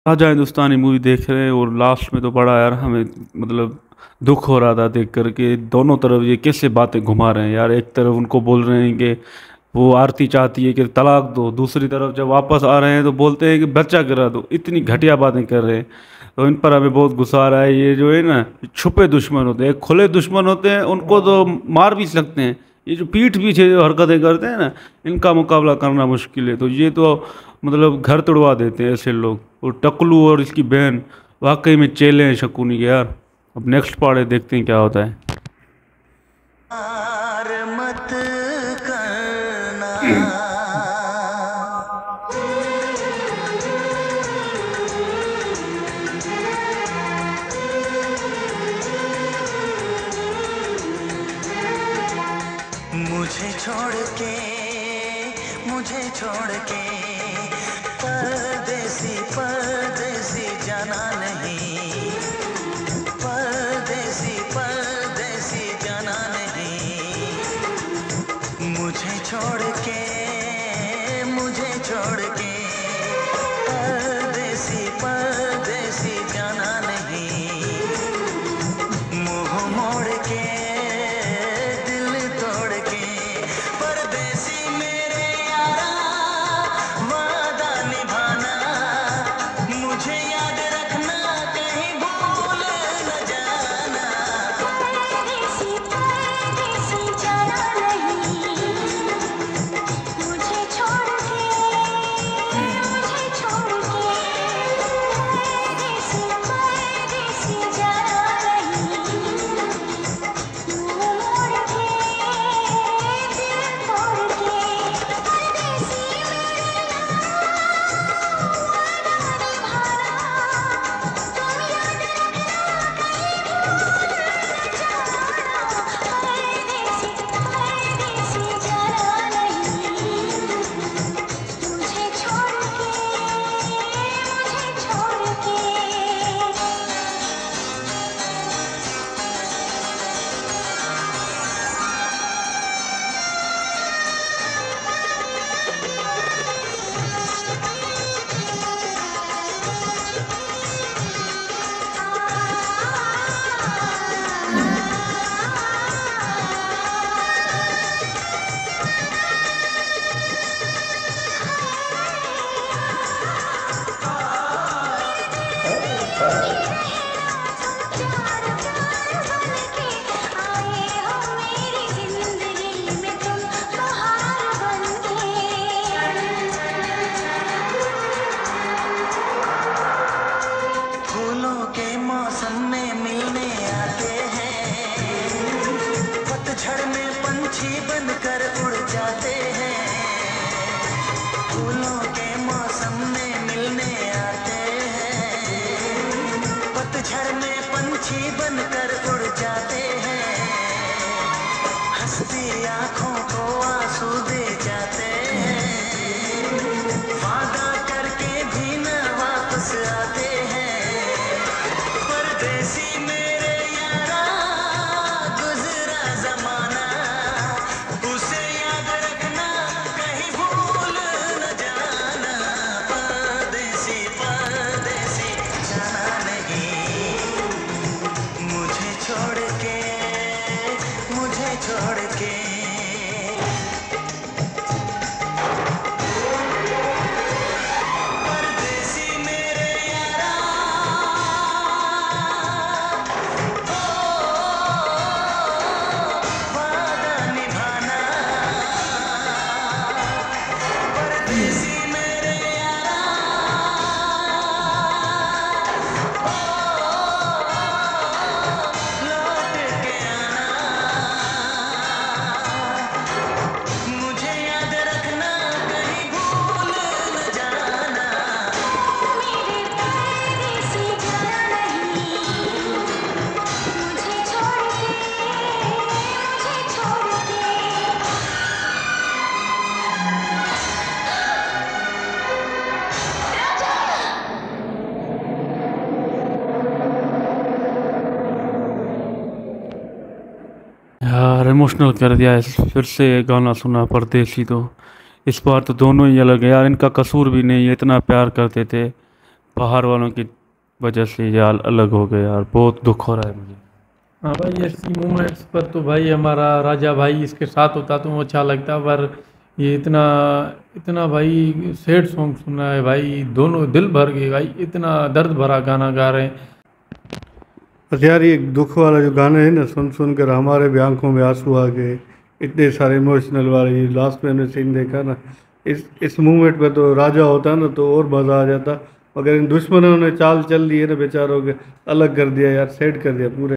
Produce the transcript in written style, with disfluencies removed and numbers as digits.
Raja Hindustani movie देख रहे हैं और लास्ट में तो बड़ा यार हमें मतलब दुख हो रहा था देख करके। दोनों तरफ ये कैसे बातें घुमा रहे हैं यार। एक तरफ उनको बोल रहे हैं कि वो आरती चाहती है कि तलाक दो, दूसरी तरफ जब वापस आ रहे हैं तो बोलते हैं कि बच्चा गिरा दो। इतनी घटिया बातें कर रहे हैं तो इन पर हमें बहुत गुस्सा आ रहा है। ये जो है ना, छुपे दुश्मन होते हैं, खुले दुश्मन होते हैं उनको तो मार भी सकते हैं। ये जो पीठ पीछे जो हरकतें करते हैं ना, इनका मुकाबला करना मुश्किल है। तो ये तो मतलब घर तोड़वा देते हैं ऐसे लोग। और टकलू और इसकी बहन वाकई में चेले हैं शकुनी के यार। अब नेक्स्ट पार्ट है, देखते हैं क्या होता है। प्यार मत करना। मुझे छोड़ के, मुझे छोड़ के परदेसी परदेसी जाना नहीं। परदेसी परदेसी जाना नहीं। मुझे छोड़ के, मुझे छोड़ के परदेसी परदेसी जाना नहीं। मुंह मोड़ के, दिल तोड़ के परदेसी मेरे यारा वादा निभाना। मुझे याद रखना, कहीं भूल न जाना। परदेसी परदेसी जाना नहीं। मुझे छोड़ के, मुझे छोड़ के परदेसी परदेसी जाना नहीं। मुंह मोड़ के, दिल तोड़ के परदेसी मेरे परदेसी परदेसी जाना नहीं। मुझे छोड़ के, मुझे छोड़ के। प्यार प्यार बनके आए हो मेरी जिंदगी में तुम बहार बनके। फूलों के मौसम में मिलने आते हैं। पतझड़ में पंछी बनकर उड़ जाते हैं। फूलों के मौसम में मिलने आते हैं। पतझड़ में पंछी बनकर उड़ जाते हैं। हंसती आंखों को आंसू दे जाते हैं। वादा करके भी न वापस आते हैं। परदेसी मेरे यारा गुजरा जमाना। उसे याद रखना, कहीं भूल न जाना। परदेसी परदेसी जाना नहीं। मुझे छोड़ के, मुझे छोड़ के परदेसी मेरे यारा वादा निभाना। परदेसी मेरे यारा लौट के आना। मुझे याद रखना, कहीं भूल न जाना। मेरे परदेसी जाना नहीं। मुझे छोड़ के, मुझे छोड़ के। यार इमोशनल कर दिया है। फिर से ये गाना सुना परदेसी तो। इस बार तो दोनों ही अलग है यार। इनका कसूर भी नहीं है, इतना प्यार करते थे। बाहर वालों की वजह से यार अलग हो गए यार, बहुत दुख हो रहा है मुझे। हाँ भाई, ऐसी मोमेंट्स पर तो भाई हमारा राजा भाई इसके साथ होता तो अच्छा लगता, पर ये इतना इतना भाई सैड सॉन्ग सुना है भाई, दोनों दिल भर गए भाई, इतना दर्द भरा गाना गा रहे हैं। बस यार ये दुख वाला जो गाना है ना, सुन सुन कर हमारे भी आंखों में आंसू आ गए। इतने सारे इमोशनल वाले ये लास्ट में हमने सीन देखा ना, इस मूवमेंट पे तो राजा होता ना तो और मज़ा आ जाता। मगर इन दुश्मनों ने चाल चल दी है ना, बेचारों के अलग कर दिया यार, सेट कर दिया पूरे।